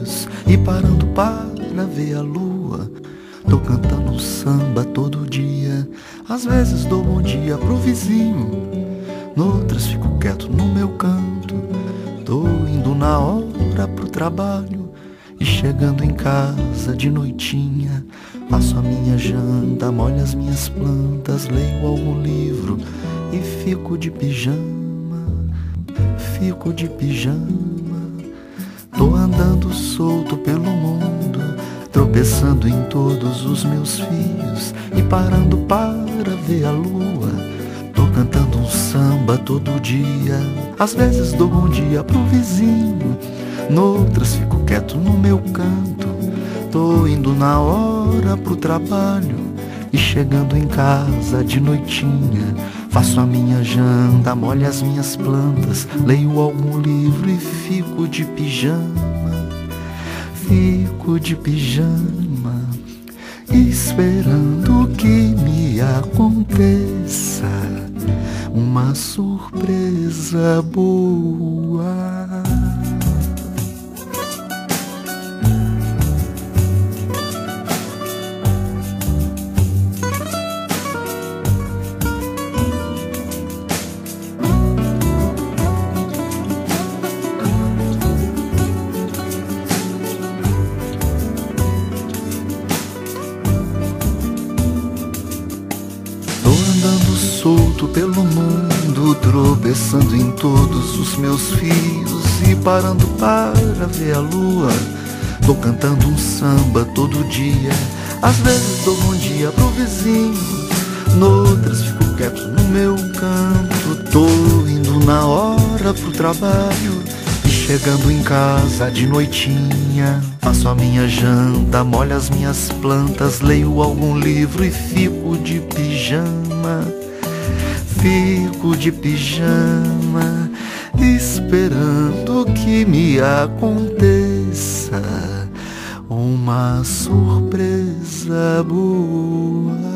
filhos e parando para ver a lua. Tô cantando um samba todo dia. Às vezes dou bom dia pro vizinho, noutras fico quieto no meu canto. Tô indo na hora pro trabalho e chegando em casa de noitinha. Faço a minha janta, molho as minhas plantas, leio algum livro e fico de pijama, fico de pijama. Tô andando solto pelo mundo, tropeçando em todos os meus fios e parando para ver a lua. Tô cantando um samba todo dia. Às vezes dou bom dia pro vizinho, noutras fico quieto no meu canto. Tô indo na hora pro trabalho e chegando em casa de noitinha. Faço a minha janta, molho as minhas plantas, leio algum livro e fico de pijama, fico de pijama, esperando que me aconteça uma surpresa boa. Solto pelo mundo, tropeçando em todos os meus fios e parando para ver a lua. Tô cantando um samba todo dia. Às vezes dou bom dia pro vizinho, noutras fico quieto no meu canto. Tô indo na hora pro trabalho e chegando em casa de noitinha. Faço a minha janta, molho as minhas plantas, leio algum livro e fico de pijama, fico de pijama, esperando que me aconteça uma surpresa boa.